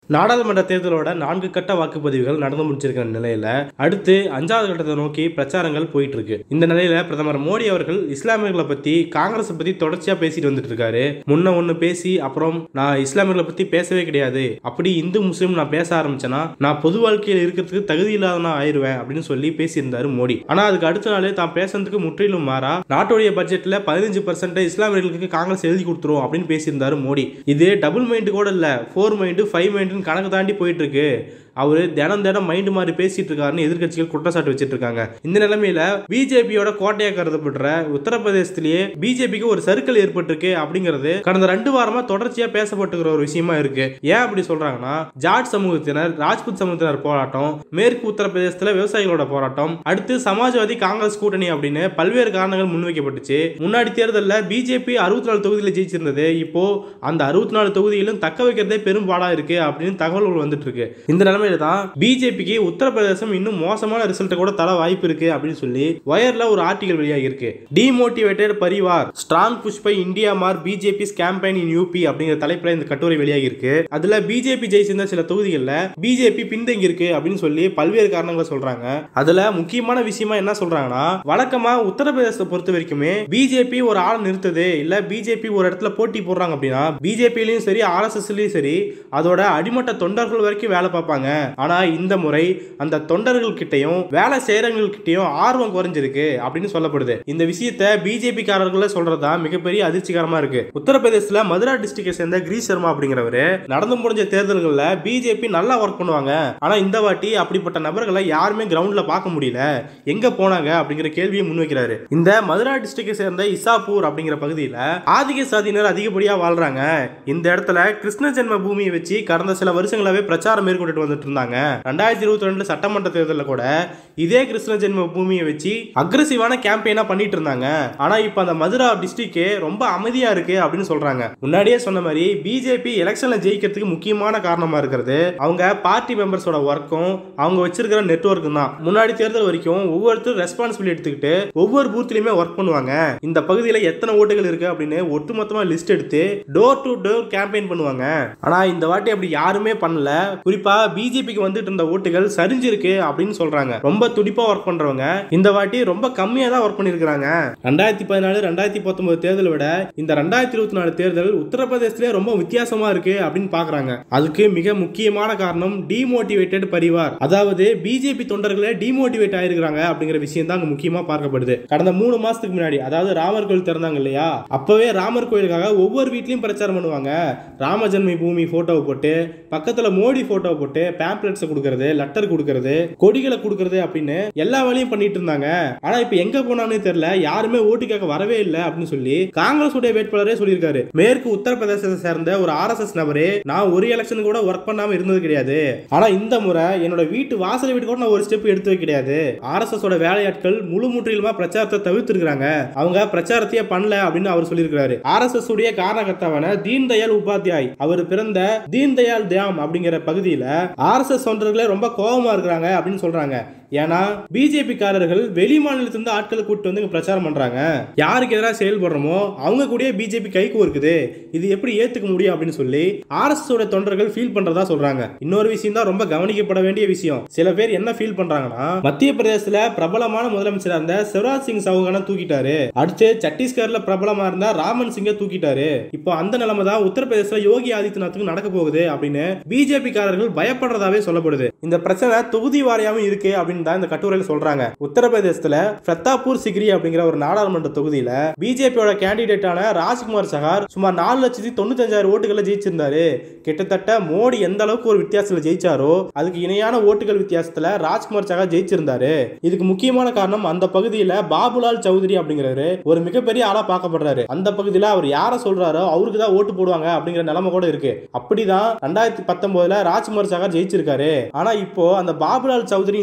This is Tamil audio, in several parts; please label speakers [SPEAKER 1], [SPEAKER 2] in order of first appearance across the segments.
[SPEAKER 1] நாடாளுமன்ற தேர்தலோட 4 கட்ட வாக்குப்பதிவுகள் நடந்து முடிச்சிருக்கிற நிலையில அடுத்து 5வது கட்டத்தை நோக்கி பிரச்சாரங்கள் போயிட்டு இருக்கு. இந்த நிலையில பிரதமர் மோடி அவர்கள் இஸ்லாமியர்களை பத்தி காங்கிரஸ் பத்தி தொடர்ச்சியா பேசிட்டு வந்துட்டு இருக்காரு. முன்ன ஒண்ணு பேசி அப்புறம் நான் இஸ்லாமியர்களை பத்தி பேசவே கிடையாது, அப்படி இந்து முஸ்லீம் நான் பேச ஆரம்பிச்சேன்னா நான் பொது வாழ்க்கையில் இருக்கிறதுக்கு தகுதி இல்லாதவனா ஆயிருவேன் அப்படின்னு சொல்லி பேசியிருந்தாரு மோடி. ஆனா அதுக்கு அடுத்த நாளே தான் பேசுறதுக்கு முற்றிலும் மாறா நாட்டுடைய பட்ஜெட்ல 15% இஸ்லாமியர்களுக்கு காங்கிரஸ் எழுதி கொடுத்துரும் அப்படின்னு பேசியிருந்தாரு மோடி. இது டபுள் மைண்ட் கூட இல்ல, 4 மைண்ட் 5 மைண்ட் கணக்கு தாண்டி போயிட்டு இருக்கு. அவரு தினம் மைண்ட் மாதிரி பேசிட்டு இருக்காருன்னு எதிர்கட்சிகள் குற்றச்சாட்டு வச்சிட்டு இருக்காங்க. இந்த நிலைமையில பிஜேபியோட கோட்டையா கருதப்படுற உத்தரப்பிரதேசத்திலேயே பிஜேபிக்கு ஒரு சர்க்கிள் ஏற்பட்டிருக்கு அப்படிங்கிறது கடந்த 2 வாரமா தொடர்ச்சியா பேசப்பட்டுக்கிற ஒரு விஷயமா இருக்கு. ஏன் அப்படி சொல்றாங்கன்னா, ஜாட் சமூகத்தினர், ராஜ்புத் சமூகத்தினர் போராட்டம், மேற்கு உத்தரப்பிரதேசத்துல விவசாயிகளோட போராட்டம், அடுத்து சமாஜ்வாதி காங்கிரஸ் கூட்டணி அப்படின்னு பல்வேறு காரணங்கள் முன்வைக்கப்பட்டுச்சு. முன்னாடி தேர்தலில் பிஜேபி 64 தொகுதியில் ஜெயிச்சிருந்தது. இப்போ அந்த 64 தொகுதியிலும் தக்க வைக்கிறதே பெரும் பாடா இருக்கு அப்படின்னு தகவல்கள் வந்துட்டு இருக்கு. இந்த நிலைமையில தான் பிஜேபிக்கு உத்தரப்பிரதேசம் இன்னும் மோசமான ரிசல்ட் கூட தர வாய்ப்பு இருக்கு அப்படின்னு சொல்லி வயர்ல ஒரு ஆர்டிகல் வெளியாகி இருக்கு. Demotivated Parivar strong push by India மார் பிஜேபி கேம்பெயின் இன் யூபி அப்படிங்கிற தலைப்புல இந்த கட்டுரை வெளியாகி இருக்கு. அதுல பிஜேபி ஜெயிச்சிருந்த சில தொகுதிகளில் பிஜேபி பின்தங்கி இருக்கு அப்படின்னு சொல்லி பல்வேறு காரணங்களை சொல்றாங்க. அதுல முக்கியமான விஷயமா என்ன சொல்றாங்கன்னா, வழக்கமா உத்தரப்பிரதேசத்தை பொறுத்த வரைக்குமே பிஜேபி ஒரு ஆள் நிறுத்தது இல்ல பிஜேபி ஒரு இடத்துல போட்டி போடுறாங்க அப்படின்னா பிஜேபியிலும் சரி ஆர்எஸ்எஸ்லயும் சரி அதோட அடிமட்ட தொண்டர்கள் வரைக்கும் வேலை பார்ப்பாங்க. ஆனா இந்த முறை அந்த தொண்டர்கள் கிட்டையும் வேலை செய்யறவங்க கிட்டையும் ஆர்வம் குறைஞ்சிருக்கு அப்படின்னு சொல்லப்படுது. இந்த விஷயத்தை பிஜேபி காரர்கள் சொல்றதா மிகப்பெரிய அதிர்ச்சிகரமா இருக்கு. உத்தரப்பிரதேசல மதுரா டிஸ்ட்ரிக்டை சேர்ந்த கிரீஷ் சர்மா அப்படிங்கிறவரு நடந்து முடிஞ்ச தேர்தல்கள்ல பிஜேபி நல்லா ஒர்க் பண்ணுவாங்க, ஆனா இந்த வாட்டி அப்படிப்பட்ட நபர்களை யாருமே கிரவுண்ட்ல பார்க்க முடியல, எங்க போனாங்க அப்படிங்கிற கேள்வியை முன்வைக்கிறாரு. இந்த மதுரா டிஸ்ட்ரிக்டை சேர்ந்த இசாப்பூர் அப்படிங்கிற பகுதியில் ஆதிக்க சாதியினர் அதிகப்படியா வாழ்றாங்க. இந்த இடத்துல கிருஷ்ண ஜென்ம பூமியை வச்சு கடந்த சில வருஷங்களாவே பிரச்சாரம் மேற்கொண்டு வந்துட்டு இருந்தாங்க. 2022 சட்டமன்ற தேர்தலில் கூட இதே கிருஷ்ண ஜென்ம பூமியை வச்சு அக்ரெசிவான கேம்பெயினா பண்ணிட்டு இருந்தாங்க. ஆனா இப்ப அந்த மதுரா டிஸ்ட்ரிக்ட் ரொம்ப அமைதியா இருக்கு அப்படின்னு சொல்றாங்க. முன்னாடியே சொன்ன மாதிரி பிஜேபி எலெக்ஷன்ல ஜெயிக்கிறதுக்கு முக்கியமான காரணமா இருக்கிறது அவங்க பார்ட்டி மெம்பர்ஸோட ஒர்க்கும் அவங்க வச்சிருக்கிற நெட்வொர்க்கும் தான். முன்னாடி தேர்தல் வரைக்கும் ஒவ்வொருத்தரும் ரெஸ்பான்சிபிலிட்டி எடுத்துக்கிட்டு ஒவ்வொரு பூத்லயுமே ஒர்க் பண்ணுவாங்க. இந்த பகுதியில் எத்தனை ஓட்டுகள் இருக்கு அப்படின்னு ஒட்டுமொத்தமா லிஸ்ட் எடுத்து டோர் டு டோர் கேம்பெயின் பண்ணுவாங்க. ஆனா இந்த வாட்டி அப்படி யாருமே பண்ணல. குறிப்பா பிஜேபிக்கு வந்துட்டு இருந்த ஓட்டுகள் சரிஞ்சிருக்கு அப்படின்னு சொல்றாங்க. ரொம்ப துடிப்பா ஒர்க் பண்றவங்க இந்த வாட்டி ரொம்ப கம்மியா தான் ஒர்க் பண்ணிருக்காங்க. 2014 2019 தேர்தலை விட இந்த 2024 தேர்தல் உத்தரப்பிரதேசத்திலே ரொம்ப வித்தியாசமா இருக்கு அப்படின்னு பாக்குறாங்க. அதுக்கு மிக முக்கியமான காரணம் டிமோட்டிவேட்டட் பரிவார், அதாவது பிஜேபி தொண்டர்களே டிமோட்டிவேட் ஆயிருக்காங்க அப்படிங்கிற விஷயம் தான் முக்கியமா பார்க்கப்படுது. கடந்த 3 மாசத்துக்கு முன்னாடி, அதாவது ராமர் கோயில் திறந்தாங்க இல்லையா, அப்பவே ராமர் கோயிலுக்காக ஒவ்வொரு வீட்லயும் பிரச்சாரம் பண்ணுவாங்க. ராம ஜென்ம பூமி போட்டோவை போட்டு பக்கத்துல மோடி போட்டோவை போட்டு பேம்ப்ளெட்ஸ் கொடுக்கிறது, லெட்டர் கொடுக்கிறது, கொடிகளை கொடுக்கிறது அப்படின்னு எல்லா வேலையும் பண்ணிட்டு இருந்தாங்க. ஆனா இப்ப எங்க போனான்னு தெரியல, யாருமே ஓட்டு கேட்க வரவே இல்லை அப்படின்னு சொல்லி காங்கிரஸ் உடைய வேட்பாளரே சொல்லியிருக்காரு. மேற்கு உத்தரப்பிரதேசத்தை சேர்ந்த ஒரு ஆர்எஸ்எஸ் நபரே நான் ஒரு எலெக்ஷன் கூட ஒர்க் பண்ணாம இருந்தது கிடையாது, ஆனா இந்த முறை என்னோட வீட்டு வாசலை விட்டு கூட நான் ஒரு ஸ்டெப் எடுத்து கிடையாது. ஆர்எஸ்எஸ் ஓட வேலையாட்கள் முழு முற்றிலுமா பிரச்சாரத்தை தவிர்த்து இருக்காங்க, அவங்க பிரச்சாரத்தையே பண்ணல அப்படின்னு அவர் சொல்லியிருக்காரு. ஆர்எஸ்எஸ் உடைய காரணகர்த்தாவான தீன் தயாள் உபாத்யாய் அவர் பிறந்த தீன் தயாள் தியாம் அப்படிங்கிற பகுதியில் ஆர்எஸ்எஸ் தொண்டர்களே ரொம்ப கோபமா இருக்கிறாங்க அப்படின்னு சொல்றாங்க. ஏன்னா பிஜேபி காரர்கள் வெளி மாநிலத்திலிருந்து ஆட்களை கூட்டு வந்து பிரச்சாரம் பண்றாங்க. யாருக்கு எதிராக செயல்படுறோமோ அவங்க கூட பிஜேபி கைக்கு இருக்குது, இது எப்படி ஏத்துக்க முடியும் அப்படின்னு சொல்லி ஆர்எஸ்எஸ் தொண்டர்கள் ஃபீல் பண்றதா சொல்றாங்க. இன்னொரு விஷயம் தான் ரொம்ப கவனிக்கப்பட வேண்டிய விஷயம். சில பேர் என்ன ஃபீல் பண்றாங்கன்னா, மத்திய பிரதேசத்துல பிரபலமான முதலமைச்சரா இருந்த சிவராஜ் சிங் சௌகானை தூக்கிட்டாரு, அடுத்து சத்தீஸ்கர்ல பிரபலமா இருந்த ராமன் சிங்கை தூக்கிட்டாரு, இப்போ அந்த நிலைமை தான் உத்தரப்பிரதேசல யோகி ஆதித்யநாத்துக்கு நடக்க போகுது அப்படின்னு பிஜேபி காரர்கள் பயப்படுறதாவே சொல்லப்படுது. இந்த பிரச்சனை தொகுதி வாரியாவும் இருக்கு அப்படின்னு தான் இந்த கட்டுரையில் சொல்றாங்க. உத்தரப்பிரதேசத்துல பிரதாப்பூர் சிக்ரி அப்படிங்கிற ஒரு நாடாளுமன்ற தொகுதியில பிஜேபியோட கேண்டிடேட்டான ராஜ்குமார் சஹார் சுமார் 4,95,000 ஓட்டுகளை ஜெயிச்சிருந்தாரு. கிட்டத்தட்ட மோடி எந்த அளவுக்கு ஒரு வித்தியாசத்துல ஜெயிச்சாரோ அதுக்கு இணையான ஓட்டுகள் வித்தியாசத்துல ராஜ்குமார் சஹார் ஜெயிச்சிருந்தாரு. இதுக்கு முக்கியமான காரணம் அந்த பகுதியில பாபுலால் சௌத்ரி அப்படிங்கிறவரு ஒரு மிகப்பெரிய ஆளா பார்க்கப்படுறாரு. அந்த பகுதியில அவர் யார சொல்றாரோ அவருக்கு தான் ஓட்டு போடுவாங்க அப்படிங்கிற நிலைமை கூட இருக்கு. அப்படிதான் 2019 ராஜ்குமார் சஹார் ஜெயிச்சிருக்காரு. ஆனா இப்போ அந்த பாபுலால் சௌத்ரியும் சரி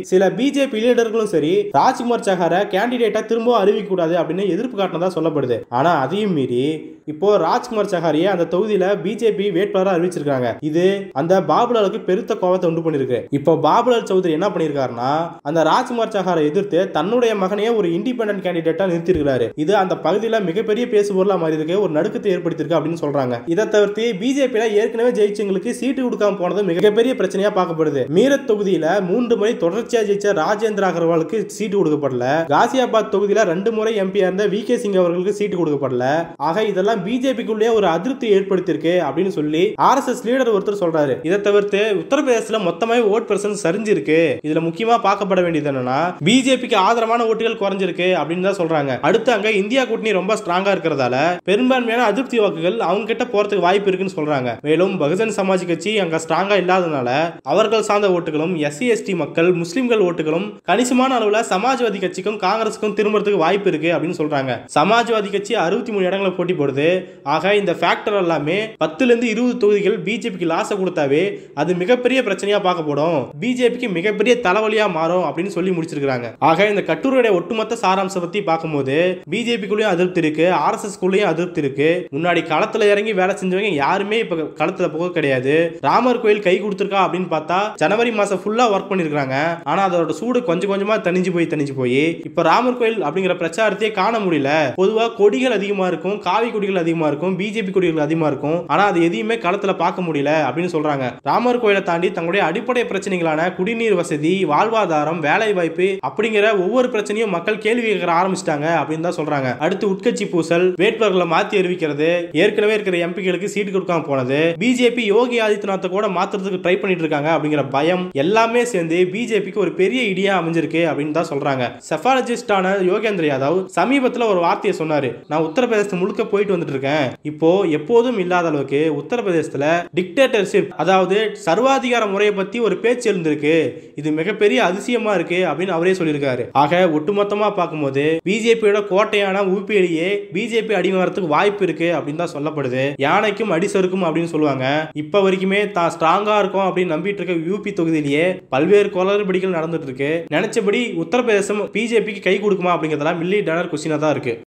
[SPEAKER 1] சில பிஜேபி லீடர்களும் சரி ராஜ்குமார் சஹாரை கேண்டிடேட்டா திரும்ப அறிவிக்க கூடாது அப்படின்னு எதிர்ப்பு காட்டினதா சொல்லப்படுது. ஆனா அதையும் மீறி இப்போ ராஜ்குமார் சஹாரியை அந்த தொகுதியில பிஜேபி வேட்பாளராக அறிவிச்சிருக்காங்க. இது அந்த பாபுலாலுக்கு பெருத்த கோபத்தை உண்டு பண்ணிருக்கு. இப்போ பாபுலால் சௌத்ரி என்ன பண்ணிருக்காருன்னா அந்த ராஜ்குமார் சஹாரை எதிர்த்து தன்னுடைய மகனையே ஒரு இண்டிபெண்டன்ட் கேண்டிடேட்டா நிறுத்திருக்காரு. இது அந்த பகுதியில் மிகப்பெரிய பேசுபொருளா மாறி இருக்கு, ஒரு நடுக்கத்தை ஏற்படுத்தியிருக்கு அப்படின்னு சொல்றாங்க. இதை தவிர்த்து பிஜேபியில ஏற்கனவே ஜெயிச்சவங்களுக்கு சீட்டு கொடுக்காம போனது மிகப்பெரிய பிரச்சனையா பார்க்கப்படுது. மீரட் தொகுதியில 3 முறை தொடர்ச்சியா ஜெயிச்ச ராஜேந்திர அகர்வாலுக்கு சீட்டு கொடுக்கப்படல. காசியாபாத் தொகுதியில 2 முறை எம்பி இருந்த வி.கே. சிங் அவர்களுக்கு சீட்டு கொடுக்கப்படல. ஆக இதெல்லாம் பிஜேபிக்குள்ளே ஒரு அதிருப்தி ஏற்படுத்தியிருக்கு அப்படின்னு சொல்லி ஆர்எஸ்எஸ் லீடர் ஒருத்தர் சொல்றாரு. இதை தவிர்த்து உத்தரப்பிரதேசத்துல மொத்தமாவே ஓட் பெர்சன்ட் சரிஞ்சிருக்கு. இதுல முக்கியமா பார்க்கப்பட வேண்டியது என்னன்னா பிஜேபிக்கு ஆதரவான ஓட்டுகள் குறைஞ்சிருக்கு அப்படின்னு தான் சொல்றாங்க. அடுத்து அங்க இந்தியா கூட்டணி ரொம்ப ஸ்ட்ராங்கா இருக்கிறதால பெரும்பான்மையான அதிருப்தி வாக்குகள் அவங்க கிட்ட போறதுக்கு வாய்ப்பு இருக்குன்னு சொல்றாங்க. மேலும் பகுஜன் சமாஜ் கட்சி அங்க ஸ்ட்ராங்கா இல்லாதனால அவர்கள் சார்ந்த ஓட்டுகளும் எஸ்சி/எஸ்டி மக்கள் முஸ்லிம்கள் ஓட்டுகளும் கணிசமான அளவுல சமாஜ்வாதி கட்சிக்கும் காங்கிரஸுக்கும் திரும்புறதுக்கு வாய்ப்பு இருக்கு அப்படின்னு சொல்றாங்க. சமாஜ்வாதி கட்சி 63 இடங்களை போட்டி போடுது. ஆக இந்த ஃபேக்டர் எல்லாமே 10 ல இருந்து 20 தொகுதிகள் பிஜேபிக்கு லாஸ் கொடுத்தாவே அது மிகப்பெரிய பிரச்சனையா பார்க்கப்படும், பிஜேபிக்கு மிகப்பெரிய தலைவலியா மாறும் அப்படின்னு சொல்லி முடிச்சிருக்காங்க. ஆக இந்த கட்டுரையுடைய ஒட்டுமொத்த சாராம்சம் பத்தி பார்க்கும்போது பிஜேபிக்குள்ளேயும் அதிருப்தி இருக்கு, ஆர்எஸ்எஸ் குள்ளேயும் அதிருப்தி இருக்கு. முன்னாடி களத்துல இறங்கி வேலை செஞ்சவங்க யாருமே இப்ப களத்துல போக கிடையாது. ராமர் கோயில் கை கொடுத்திருக்கா அப்படின்னு பார்த்தா ஜனவரி மாசம் ஃபுல்லா ஒர்க் பண்ணிருக்காங்க. ஆனா அதோட சூடு கொஞ்சம் கொஞ்சமா தணிஞ்சு போய் இப்ப ராமர் கோயில் அப்படிங்கிற பிரச்சாரத்தையே காண முடியல. பொதுவா கொடிகள் அதிகமா இருக்கும், காவி கொடிகள் அதிகமா இருக்கும், பிஜேபி கொடிகள் அதிகமா இருக்கும். ஆனா அது எதையுமே களத்துல பார்க்க முடியல அப்படின்னு சொல்றாங்க. ராமர் கோயிலை தாண்டி தங்களுடைய அடிப்படை பிரச்சனைகளான குடிநீர் வசதி, வாழ்வாதாரம், வேலை வாய்ப்பு அப்படிங்கிற ஒவ்வொரு பிரச்சனையும் மக்கள் கேள்வி கேட்க ஆரம்பிச்சிட்டாங்க அப்படின்னு தான் சொல்றாங்க. அடுத்து உட்கட்சி பூசல், வேட்பாளர்களை மாத்தி அறிவிக்கிறது, ஏற்கனவே இருக்கிற எம்பிகளுக்கு சீட்டு கொடுக்காம போனது, பிஜேபி யோகி ஆதித்யநாத்தை கூட மாத்துறதுக்கு ட்ரை பண்ணிட்டு இருக்காங்க அப்படிங்கிற பயம் எல்லாமே சேர்ந்து பிஜேபிக்கு ஒரு பெரிய இடியா அமைஞ்சிருக்கு அப்படின்னு தான் சொல்றாங்க. செஃபாலஜிஸ்டான யோகேந்திர யாதவ் சமீபத்தில் ஒரு வார்த்தையை சொன்னாரு. நான் உத்தரப்பிரதேசம் முழுக்க போயிட்டு வந்துட்டு இருக்கேன். இப்போ எப்போதும் இல்லாத அளவுக்கு உத்தரப்பிரதேசத்துல டிக்டேட்டர்ஷிப், அதாவது சர்வாதிகார முறையை பத்தி ஒரு பேச்சு எழுந்திருக்கு. இது மிகப்பெரிய அதிசயமா இருக்கு அப்படின்னு அவரே சொல்லியிருக்காரு. ஆக ஒட்டுமொத்தமா பார்க்கும்போது பிஜேபியோட கோட்டையான ஊபியிலேயே பிஜேபி அடிமாறதுக்கு வாய்ப்பு இருக்கு அப்படின்னு தான் சொல்லப்படுது. யானைக்கும் அடிசருக்கும் அப்படின்னு சொல்லுவாங்க. இப்ப வரைக்குமே தான் ஸ்ட்ராங்கா இருக்கும் அப்படின்னு நம்பிட்டு இருக்க யூபி தொகுதியிலேயே பல்வேறு குளறுபடிகள் நடந்துட்டு இருக்கு. நினைச்சபடி உத்தரப்பிரதேசம் பிஜேபிக்கு கை கொடுக்குமா அப்படிங்கறதெல்லாம் மில்லி டாலர் கொஸ்டினா தான் இருக்கு.